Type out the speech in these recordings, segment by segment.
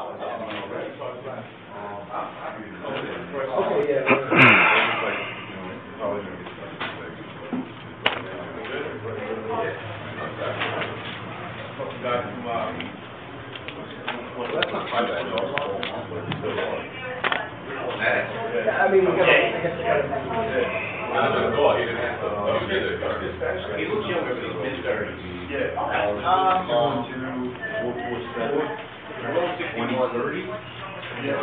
I mean, I guess he looks younger, but he's mid-30s. Yeah. 2030? Yeah.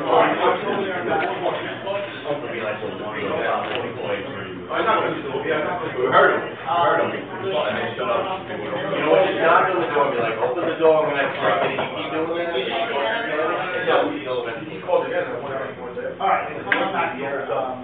We heard him. And then shut up. You know what? Just knock on the door and be like, open the door when I try it. You keep doing that? He called again. All right. I'm back here.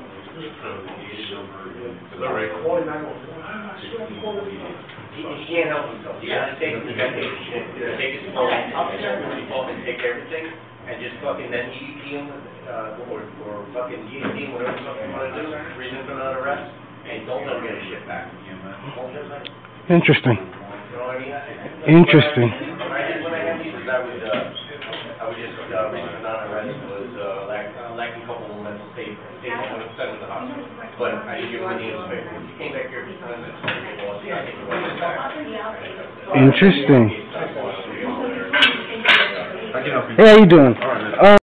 He can't help himself. You gotta take his phone and take everything, and just fucking then EDP him, or fucking EDP him, whatever the fuck you wanna do, reason for another arrest, and don't let him get a shit back. Interesting. You know what I mean? Interesting. When I had these, I would just, reason for non-arrest was, lacking a couple of mental state, I would have sent him to the hospital. But I didn't give him any newspaper. He came back here and said, well, see, I think he went back. Interesting. Hey, how you doing?